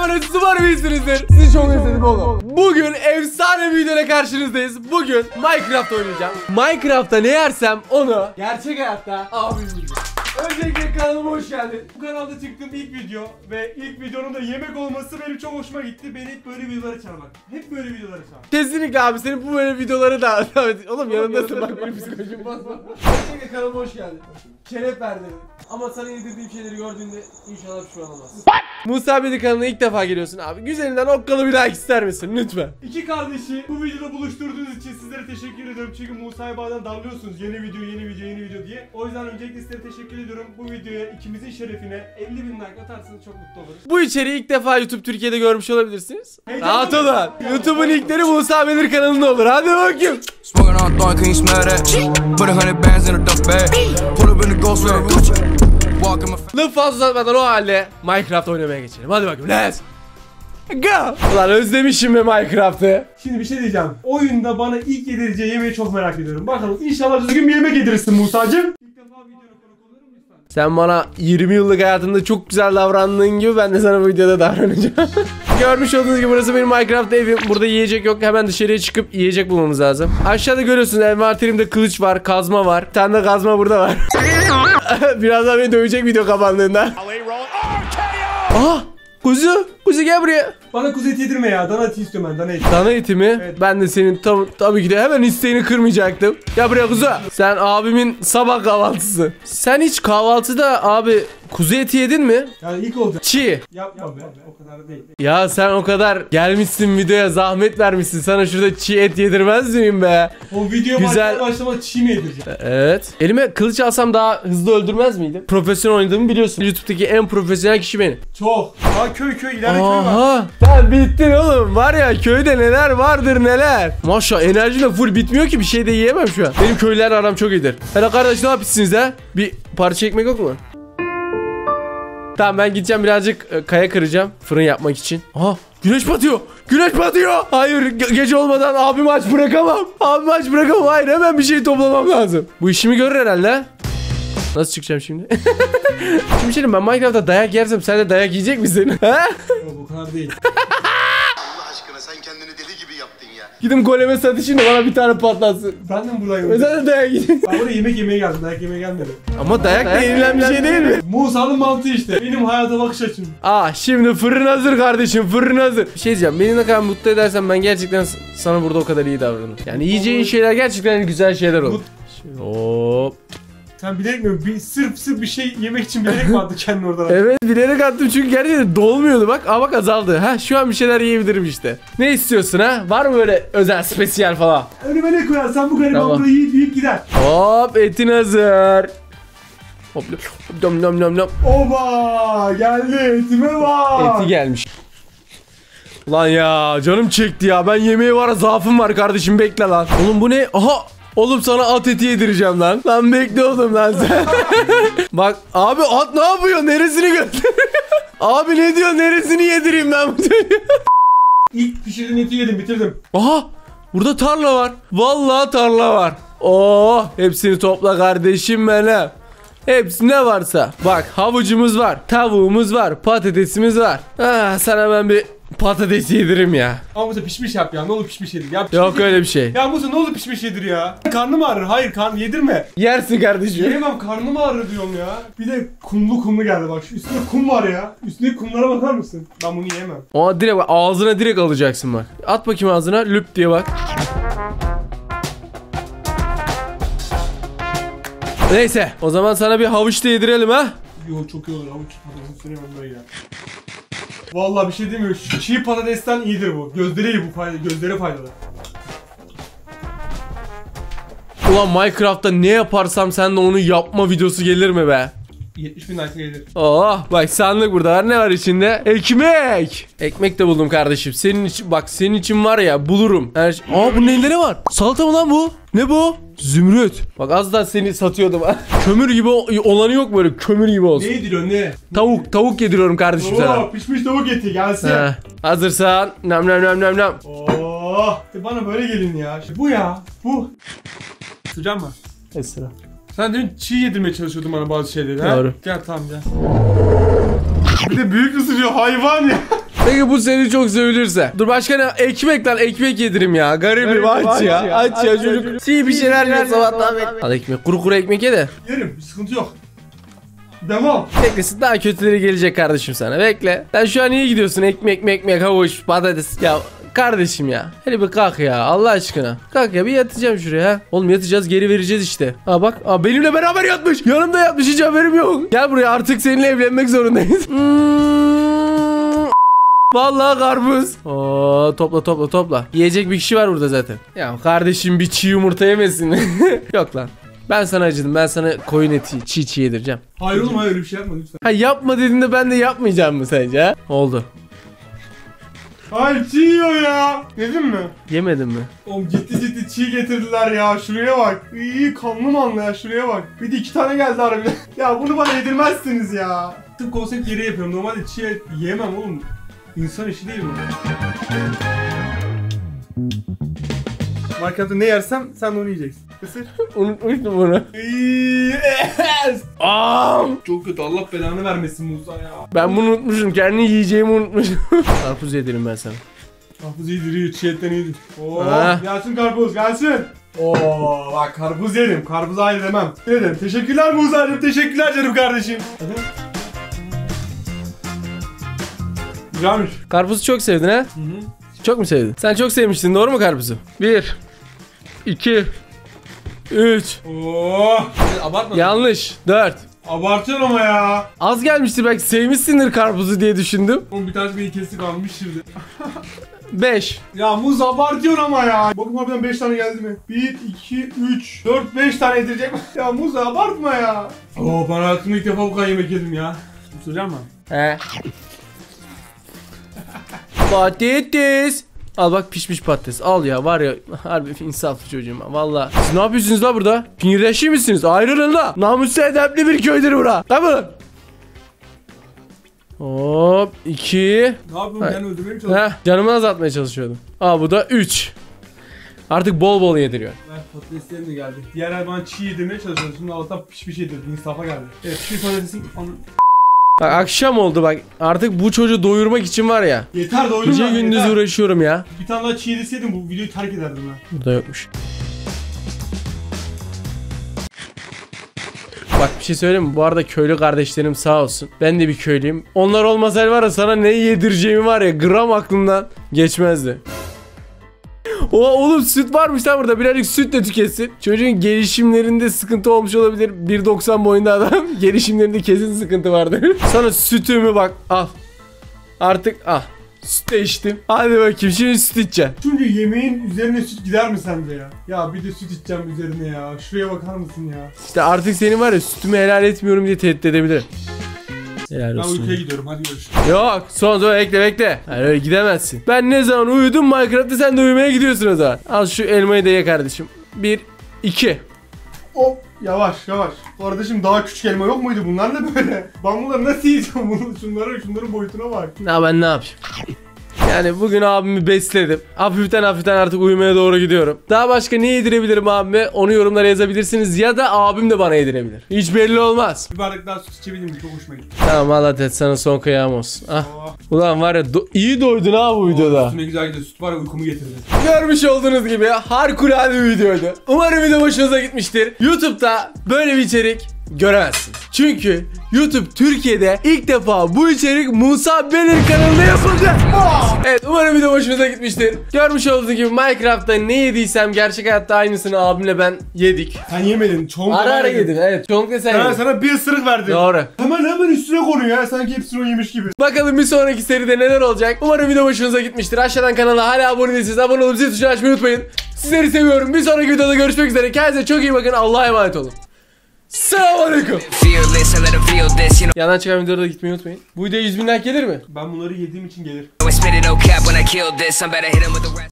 selamünaleyküm. Umarım iyisinizdir. Sizi çok özledim oğlum. Bugün efsane bir videoyla karşınızdayız. Bugün Minecraft oynayacağım. Minecraft'ta ne yersem onu gerçek hayatta abim yiyecek. Öncelikle kanalıma hoş geldin. Bu kanalda çıktığım ilk video ve ilk videonun da yemek olması benim çok hoşuma gitti. Beni hep böyle videolara çağırmak. Hep böyle videolara çağır. Kesinlikle abi, senin bu böyle videoları da oğlum yanındasın bak, benim psikolojim bozma. Öncelikle kanalıma hoş geldin. Şeref verdin. Ama sana yedirdiğim şeyleri gördüğünde inşallah pişman olmazsın. Musa Bedi kanalına ilk defa geliyorsun abi. Güzelinden okkalı bir like ister misin lütfen? İki kardeşi bu videoda buluşturduğunuz için sizlere teşekkür ediyorum. Çünkü Musa'ya bazen darlıyorsunuz yeni video diye. O yüzden öncelikle sizlere teşekkür ediyorum. Bu videoya ikimizin şerefine 50.000 like atarsanız çok mutlu oluruz. Bu içeriği ilk defa YouTube Türkiye'de görmüş olabilirsiniz. Rahat olun. YouTube'un ilkleri Musa Bedi kanalında olur. Hadi bakayım. Laf fazla uzatmadan o halde Minecraft oynamaya geçelim. Hadi bakayım, let's go. Ulan özlemişim be Minecraft'ı. Şimdi bir şey diyeceğim. Oyunda bana ilk yedireceği yemeği çok merak ediyorum. Bakalım inşallah düzgün bir yemek yedirirsin Musa'cığım. İlk defa videoda konuk olurum lütfen. Sen bana 20 yıllık hayatında çok güzel davrandığın gibi ben de sana bu videoda davranacağım. Görmüş olduğunuz gibi burası benim Minecraft evim. Burada yiyecek yok. Hemen dışarıya çıkıp yiyecek bulmamız lazım. Aşağıda görüyorsunuz envanterimde kılıç var, kazma var. Bir tane de kazma burada var. Birazdan beni dövecek video kapandığında. Aha! Kuzu gel buraya. Bana kuzu eti yedirme ya. Dana eti istiyorum ben. Dana eti. Dana eti mi? Evet. Ben de senin tabii ki de hemen isteğini kırmayacaktım. Gel buraya kuzu. Sen abimin sabah kahvaltısı. Sen hiç kahvaltıda abi kuzu eti yedin mi? Yani ilk olacak. Çiğ. Yapma be. O kadar değil. Ya sen o kadar gelmişsin videoya, zahmet vermişsin. Sana şurada çiğ et yedirmez miyim be? O video güzel. Başlama çiğ mi yedireceğim? Evet. Elime kılıç alsam daha hızlı öldürmez miydim? Profesyonel oynadığımı biliyorsun. YouTube'daki en profesyonel kişi benim. Çok. Aa köy ileride köy var. Sen bittin oğlum. Var ya köyde neler vardır neler. Maşallah enerjim de full bitmiyor ki, bir şey de yiyemem şu an. Benim köylülerle aram çok iyidir. Hele kardeş ne yapıyorsunuz ha? Bir parça ekmek yok mu? Tamam ben gideceğim birazcık kaya kıracağım fırın yapmak için. Aha güneş batıyor. Güneş batıyor. Hayır gece olmadan abimi aç bırakamam. Abimi aç bırakamam. Hayır hemen bir şey toplamam lazım. Bu işimi görür herhalde. Nasıl çıkacağım şimdi? Şimdi şey ben Minecraft'ta dayak yersem sen de dayak yiyecek misin? He? Bu kadar değil. Allah aşkına sen kendini deli gibi yaptın ya. Gidin goleme satışın da bana bir tane patlatsın. Ben de mi buradayım? Sen de dayak yiyeceksin. Ben buraya yemek yemeye geldim. Dayak yemeye gelmedim. Ama dayak da yenilen bir şey değil mi? Musa'nın mantığı işte. Benim hayata bakış açım. Şimdi fırın hazır kardeşim, fırın hazır. Bir şey diyeceğim, beni ne kadar mutlu edersen ben gerçekten sana burada o kadar iyi davranırım. Yani yiyeceğin şeyler gerçekten güzel şeyler olur. Hop. Sen bilerek mi? Sırf bir şey yemek için bilerek mi attın kendini oradan? Evet bilerek attım çünkü gerçekten dolmuyordu bak. Aa bak azaldı. Şu an bir şeyler yiyebilirim işte. Ne istiyorsun ha? Var mı böyle özel spesiyel falan? Önüme ne koyarsan bu gariban tamam. Burayı yiyip gider. Hop etin hazır. Hop nom. Oba geldi etime bak. Eti gelmiş. Ulan ya canım çekti ya. Ben yemeğe var zaafım var kardeşim, bekle lan. Oğlum bu ne? Aha. Oğlum sana at eti yedireceğim lan. Lan bekle oğlum lan sen. Bak abi at ne yapıyor? Neresini gösteriyor? Abi ne diyor? Neresini yedireyim ben bu çocuğu? İlk pişirdiğim eti yedim bitirdim. Aha burada tarla var. Vallahi tarla var. Oo hepsini topla kardeşim benim. Hepsi ne varsa. Bak havucumuz var. Tavuğumuz var. Patatesimiz var. Sana ben bir patates yedireyim ya. Ama Musa pişmiş yap ya. Ne olur pişmiş yedir. Ya yok öyle bir şey. Ya Musa ne olur pişmiş yedir ya. Karnım ağrır. Hayır yedirme. Yersin kardeşim. Yiyemem, karnım ağrır diyorum ya. Bir de kumlu geldi bak. Şu üstünde kum var ya. Üstündeki kumlara bakar mısın? Ben bunu yiyemem. O direkt bak, ağzına direkt alacaksın bak. At bakayım ağzına lüp diye bak. Neyse o zaman sana bir havuç da yedirelim ha. Yo çok iyi olur havuç. Ya. Vallahi bir şey demiyorum. Şu çiğ patatesten iyidir bu. Gözleri iyi bu, gözleri faydalı. Ulan Minecraft'ta ne yaparsam sen de onu yapma videosu gelir mi be? 70.000 like gelir. Oh bak sandık burada var, ne var içinde? Ekmek. Ekmek de buldum kardeşim. Senin için bak, senin için var ya bulurum. Her şey. Bu neleri var? Salata mı lan bu? Ne bu? Zümrüt. Bak az daha seni satıyordum. Kömür gibi olanı yok böyle, kömür gibi olsun. Ne yediriyorsun ne? Tavuk yediriyorum kardeşim sana. Pişmiş tavuk eti gelsin. Hazırsan nam. Bana böyle gelin ya. Bu ya. Bu. Sıcak mı? Esra. Sen demin çiğ yedirmeye çalışıyordun bana bazı şeyleri ha? Doğru. Gel tamam gel. Bir de büyük ısırıyor hayvan ya. Peki bu seni çok sevilirse. Dur başka ne? Ekmek lan, ekmek yedirim ya. Garibim, aç ya. Aç ya çocuk. Çiğ bir şeyler yiyor sabahtan beri. Al ekmek, kuru kuru ekmek ye de. Yerim, bir sıkıntı yok. Devam. Beklesin, daha kötüleri gelecek kardeşim sana. Bekle. Sen şu an iyi gidiyorsun. Ekmek, havuç, patates. Ya kardeşim ya. Hele bir kalk ya Allah aşkına. Kalk ya, bir yatacağım şuraya. Ha. Oğlum yatacağız, geri vereceğiz işte. Ha bak. Aa, benimle beraber yatmış. Yanımda yatmış, hiç haberim yok. Gel buraya, artık seninle evlenmek zorundayız. Vallahi karpuz. Oo, topla. Yiyecek bir kişi var burada zaten. Ya kardeşim bir çiğ yumurta yemesin. Yok lan. Ben sana acıdım. Ben sana koyun eti çiğ yedireceğim. Hayır oğlum, hayır öyle bir şey yapma lütfen. Ha, yapma dediğinde ben de yapmayacağım mı sence ha? Oldu. Hayır, çiğ yiyor ya. Yedin mi? Yemedin mi? Oğlum ciddi çiğ getirdiler ya. Şuraya bak. İyi kanlı manlı ya, şuraya bak. Bir de 2 tane geldi harbiden. Ya bunu bana yedirmezsiniz ya. Tüm konsept yeri yapıyorum. Normalde çiğ yemem oğlum. İnsan işi değil bu. Markette ne yersem sen de onu yiyeceksin. Kısır. Unutmuştum bunu. Yes. Am! Çok kötü, Allah belanı vermesin Musa ya. Ben bunu unutmuşum. Kendi yiyeceğimi unutmuşum. Karpuz yedirim ben sana. Karpuz yediriyor, çiğ etten iyidir. Oo, Ha. gelsin karpuz, gelsin. Oo, bak karpuz yerim. Karpuz hayır demem. Yedim. Teşekkürler Musa'cığım, teşekkürler canım kardeşim. Güzelmiş. Karpuzu çok sevdin ha? Çok mu sevdin? Sen çok sevmiştin, doğru mu karpuzu? 1 2 3 Oo. Abartma. Yanlış. 4 Abartıyorsun ama ya. Az gelmiştir, belki sevmişsindir karpuzu diye düşündüm. Oğlum bir tanesi beni kesik almış şimdi. 5 Ya Muz abartıyorsun ama ya. Bakın harbiden 5 tane geldi mi? 1, 2, 3, 4, 5 tane yedirecek mi? Ya Muz abartma ya. Oo, ben hayatımda ilk defa bu kadar yemek yedim ya. Söyleyeceğim mi? He. Patates. Al bak, pişmiş patates. Al ya, var ya, harbi insaflı çocuğum. Valla. Siz ne yapıyorsunuz la burada? Pingirdeşi misiniz? Ayrılın la. Namuslu edepli bir köydür bura. Tamam. Hop 2. Ne yapıyorsun? Ben öldürmeye mi çalışıyorum? Heh, canımı azaltmaya çalışıyordum. Aa, bu da 3. Artık bol bol yediriyor. Ben patateslerim de geldi. Diğer ay bana çiğ yedirmeye çalışıyordum. Şimdi Allah'tan pişmiş yedirdi. İnsafa geldi. Evet, pişmiş patatesin... Bak akşam oldu bak. Artık bu çocuğu doyurmak için var ya. Yeter doydum Gece ben, gündüz yeter. uğraşıyorum ya. Bir tane daha çiğ yedirseydim bu videoyu terk ederdim ben. Burada yokmuş. Bak bir şey söyleyeyim mi? Bu arada köylü kardeşlerim sağ olsun. Ben de bir köylüyüm. Onlar olmasaydı var ya, sana ne yedireceğimi var ya, gram aklımdan geçmezdi. Oğlum süt varmış lan burada. Birazcık süt de tüketsin. Çocuğun gelişimlerinde sıkıntı olmuş olabilir. 1.90 boyunda adam. Gelişimlerinde kesin sıkıntı vardır. Sana sütümü bak al. Artık al. Süt de içtim. Hadi bakayım, şimdi süt içeceğim. Çünkü yemeğin üzerine süt gider mi sende ya? Ya bir de süt içeceğim üzerine ya. Şuraya bakar mısın ya? İşte artık senin var ya, sütümü helal etmiyorum diye tehdit edebilirim. Helal Ben olsun. uykuya gidiyorum, hadi görüşürüz. Yok, son bekle. Yani öyle gidemezsin. Ben ne zaman uyudum Minecraft'ta, sen de uyumaya gidiyorsun o zaman. Al şu elmayı da ye kardeşim. 1 2. Hop, yavaş. Bu arada şimdi daha küçük elma yok muydu? Bunlar ne böyle? Ben bunları nasıl yiyeceğim? Şunların boyutuna bak. Ya ben ne yapayım? Yani bugün abimi besledim. Hafiften artık uyumaya doğru gidiyorum. Daha başka ne yedirebilirim abime? Onu yorumlara yazabilirsiniz. Ya da abim de bana yedirebilir. Hiç belli olmaz. Bir bardak daha süt içebildim, çok hoşuma gitti. Tamam Allah Ted, sana son kıyam olsun. Ah. Oh. Ulan var ya, iyi doydun ha bu videoda. Üstüne güzel gidiyor, süt var ya, uykumu getirdi. Görmüş olduğunuz gibi harikulade bir videoydu. Umarım video hoşunuza gitmiştir. YouTube'da böyle bir içerik göremezsiniz. Çünkü YouTube Türkiye'de ilk defa bu içerik Musa Belir kanalında yapıldı. Evet, umarım video hoşunuza gitmiştir. Görmüş olduğunuz gibi Minecraft'ta ne yediysem gerçek hayatta aynısını abimle ben yedik. Sen yemedin, çoğunlukla Ara yedin, evet. Çoğunlukla sen yedin. Sana bir ısırık verdim. Doğru. Hemen üstüne konuyor ya, sanki hepsini o yemiş gibi. Bakalım bir sonraki seride neler olacak. Umarım video hoşunuza gitmiştir. Aşağıdan kanala hala abone değilseniz abone olup zil tuşunu açmayı unutmayın. Sizleri seviyorum. Bir sonraki videoda görüşmek üzere. Kendinize çok iyi bakın. Allah'a emanet olun. Selamünaleyküm. Yandan çıkan videoda gitmeyi unutmayın. Bu videoya 100.000 like gelir mi? Ben bunları yediğim için gelir.